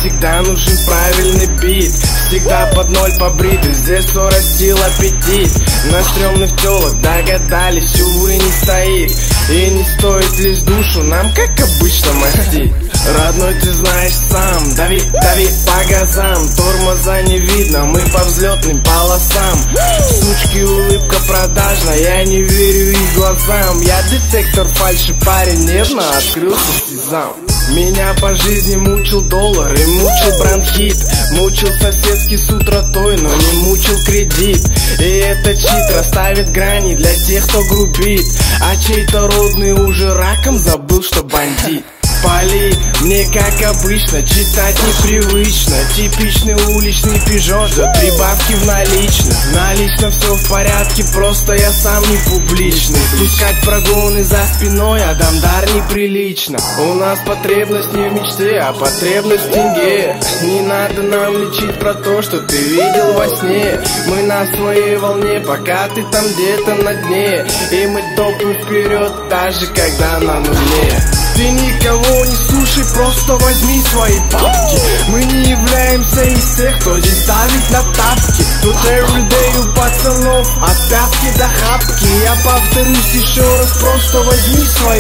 всегда нужен правильный бит. Всегда под ноль побритый, здесь урастил аппетит. На стрёмных тёлок догадались, увы, не стоит. И не стоит лезть в душу, нам как обычно мастить. Родной, ты знаешь сам, дави, дави по газам. Тормоза не видно, мы по взлетным полосам. Сучки, улыбка продажная, я не верю их глазам. Я детектор фальши, парень, нежно открылся сезам. Меня по жизни мучил доллар и мучил бронхит. Мучил соседский с утротой, но не мучил кредит. И этот чит расставит грани для тех, кто грубит. А чей-то родный уже раком забыл, что бандит. Пали, мне как обычно, читать непривычно. Типичный уличный пижон, ждет прибавки в наличных. Налично все в порядке, просто я сам не публичный. Пускать прогоны за спиной, а дам дар неприлично. У нас потребность не в мечте, а потребность в деньге. Не надо нам лечить про то, что ты видел во сне. Мы на своей волне, пока ты там где-то на дне. И мы топаем вперед, даже когда на нуле. Ты никого не слушай, просто возьми свои папки. Мы не являемся из тех, кто здесь ставит на тапки. Тут everyday у пацанов от пятки до хапки. Я повторюсь еще раз, просто возьми свои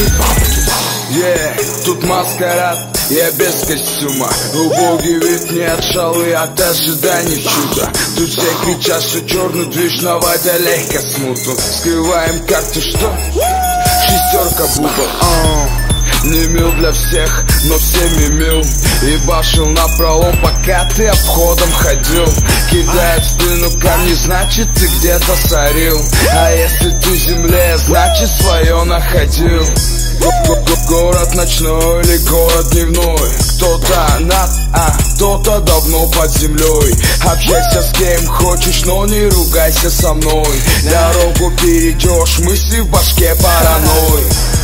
папки. Тут маскарад, я без костюма. Убогий вид, не от шалы, от ожиданий чуда. Тут все кричат, что черный движ, но вода легко смуту. Скрываем карты, что? Шестерка бубл. Не мил для всех, но всеми мил. И башил напролом, пока ты обходом ходил. Кидает в спину камни, значит ты где-то сорил. А если ты земле, значит свое находил. Город ночной или город дневной. Кто-то над, а кто-то давно под землей. Общайся с кем хочешь, но не ругайся со мной. Дорогу перейдешь, мысли в башке паранойй.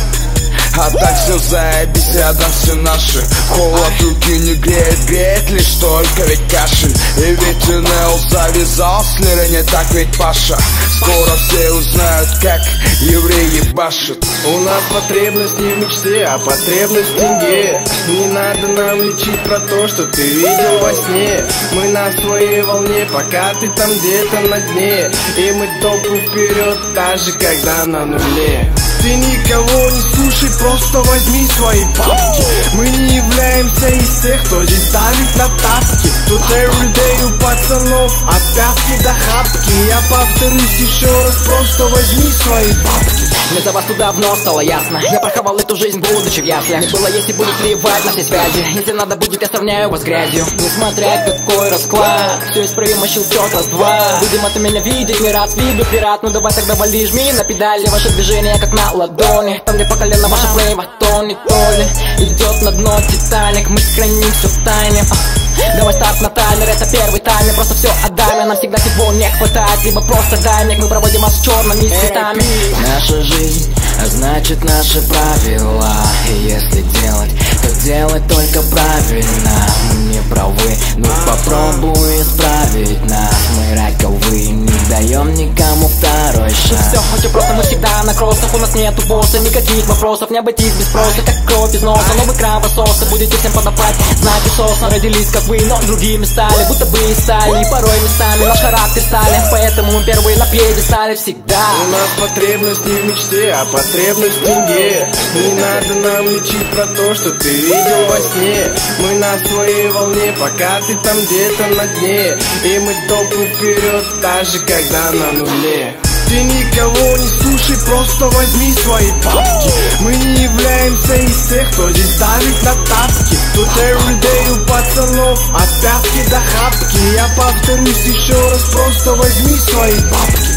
А так все заебись, рядом все наши. Холод руки не греет, греет лишь только ведь кашель. И ведь Нел завязал с Лерой, не так ведь Паша. Скоро все узнают, как евреи башут. У нас потребность не в мечте, а потребность в деньге. Не надо нам лечить про то, что ты видел во сне. Мы на своей волне, пока ты там где-то на дне. И мы топаем вперед, даже когда на нуле. Ты никого не слушай, просто возьми свои папки. Мы не являемся из тех, кто здесь ставит на тапки. Тут everyday у пацанов от пятки до хапки. Я повторюсь еще раз, просто возьми свои папки. Мне за вас туда давно стало ясно. Я прохавал эту жизнь, будучи в яслях. Не было, если будет плевать на все связи. Если надо будет, я сравняю вас с грязью. Несмотря какой расклад, все исправимо, щелчок, раз-два. Видимо, ты меня видеть не рад, с виду пират. Ну давай тогда вали, жми на педали. Ваши движения как на ладони. Там, где по колено ваша плейва, то не то ли. Идет на дно Титаник, мы храним все в тайне. Давай старт на таймер, это первый таймер. Просто все отдай, нам всегда всего не хватает. Либо просто дай мне, мы проводим вас с черными цветами. Наша жизнь, а значит наши правила. И если делать, то делать только правильно. Мы не правы, ну попробуй исправить нас. Мы раковые, не даем никому второй шанс. Все, хоть и просто, но всегда на кроссах. У нас нету босса, никаких вопросов. Не обойтись без спроса, как кровь из носа. Новый кровососы, будете всем подавать знаки соса. Родились как вы, но другими стали, будто бы и стали. И порой местами наш характер стали. Поэтому мы первые на пьедестале всегда. У нас потребность не в мечте, а потребность в деньге. Не надо нам лечить про то, что ты видел во сне. Мы на своей волне, пока ты там где-то на дне. И мы топаем вперед, даже когда на нуле. Ты никого не слушай, просто возьми свои папки. Мы не являемся из тех, кто здесь ставит на тапки. Тут everyday у пацанов от пятки до хапки. Я повторюсь еще раз, просто возьми свои папки.